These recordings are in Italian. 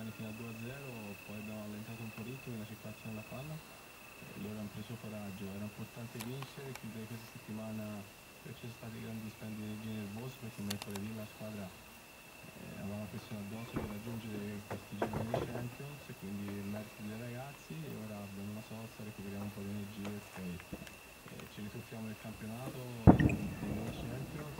situazione fino a 2-0, poi abbiamo allentato un po' il ritmo nella circolazione della palla e loro hanno preso coraggio. Era importante vincere, chiudere questa settimana perché ci sono stati grandi dispendi di energie nervose perché mercoledì la squadra aveva la pressione addosso per raggiungere questi gironi di Champions e quindi il merito dei ragazzi e ora abbiamo una sosta, recuperiamo un po' di energie, ok, ci rituffiamo nel campionato dei mini Champions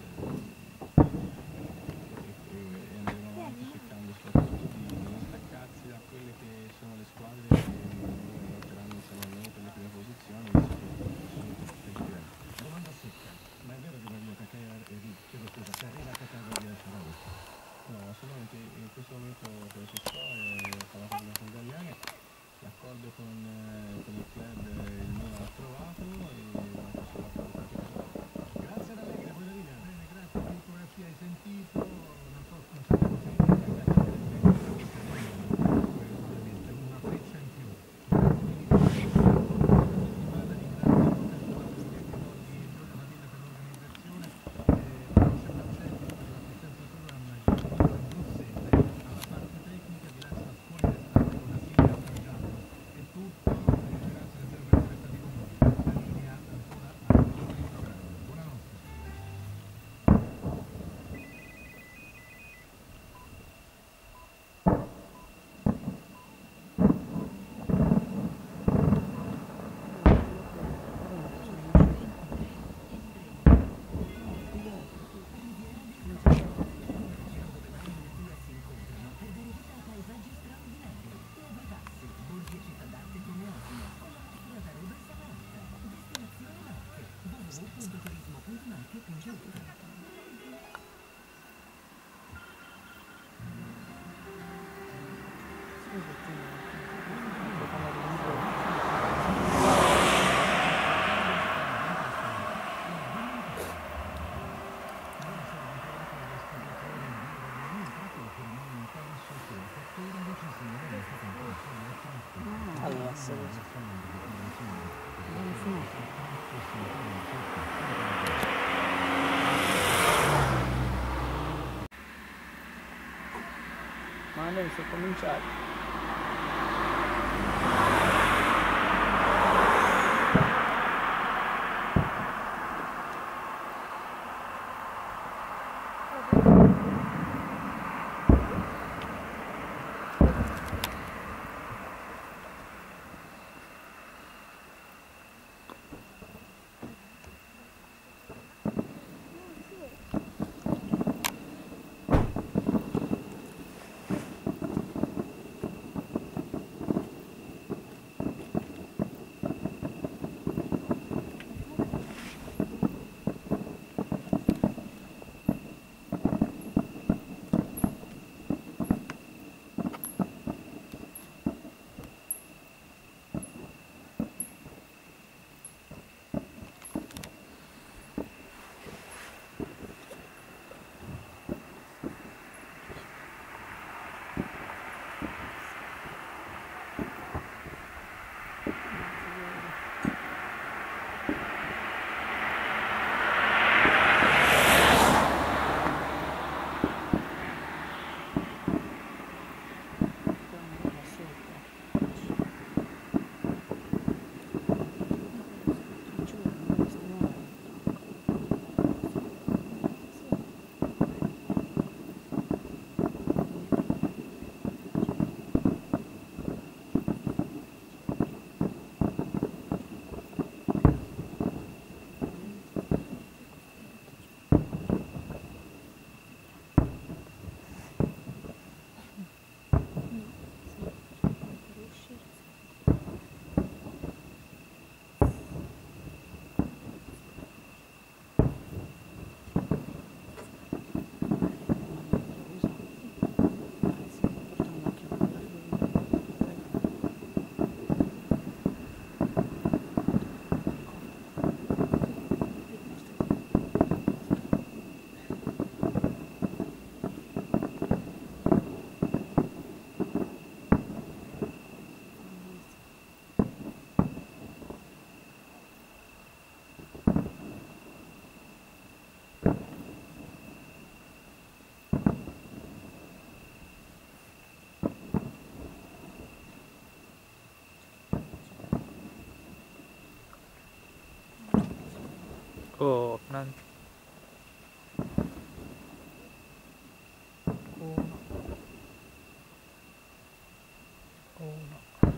e andremo avanti cercando soprattutto di non staccarsi da quelle che sono le squadre che lotteranno insieme a noi per le prime posizioni, visto che sono tutte differenti. Domanda secca, ma è vero che Maria Cacca, chiedo scusa, che arriva a Cacca di Sarawak? No, assolutamente, in questo momento quello che so è ho parlato prima con Gagliani, l'accordo con il club il Milan ha trovato e manca solo l'accordo con il club. Grazie ad Allegri, Poderina. Bene, grazie, che ecografia hai sentito, non so, non sappiamo se probabilmente una freccia in più. Ma noi sono cominciati. Oh, nan. 1,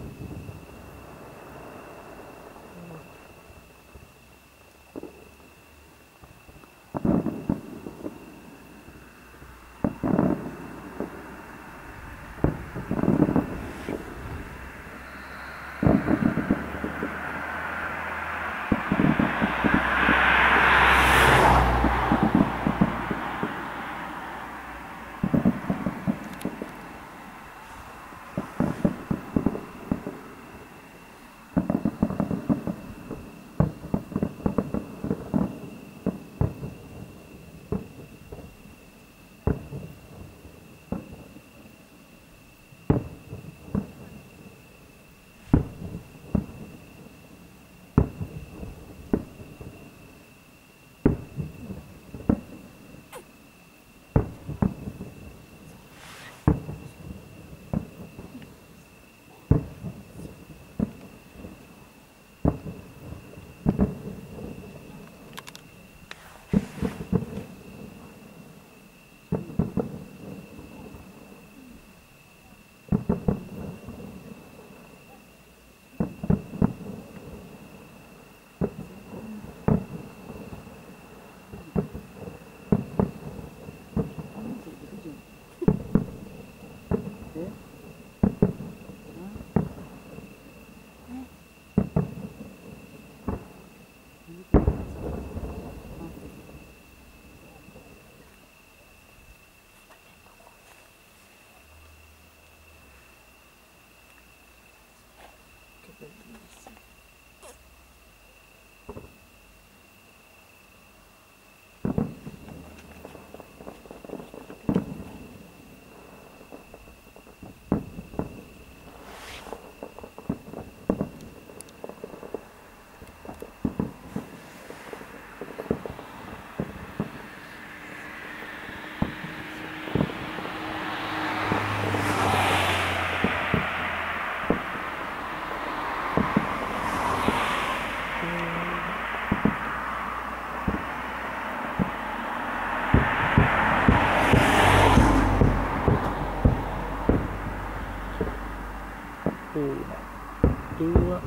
2,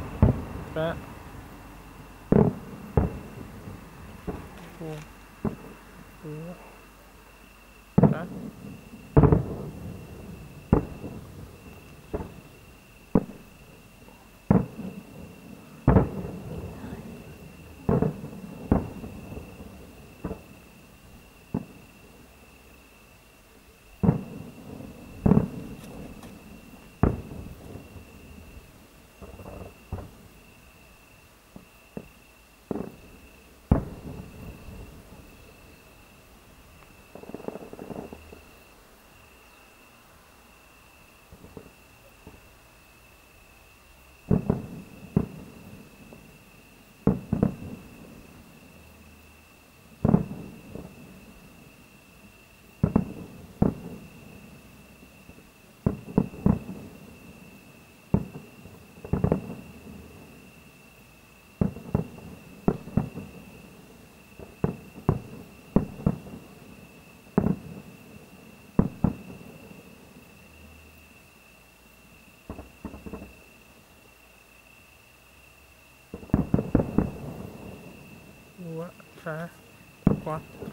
3, 1, 2, 3. Due, tre, quattro.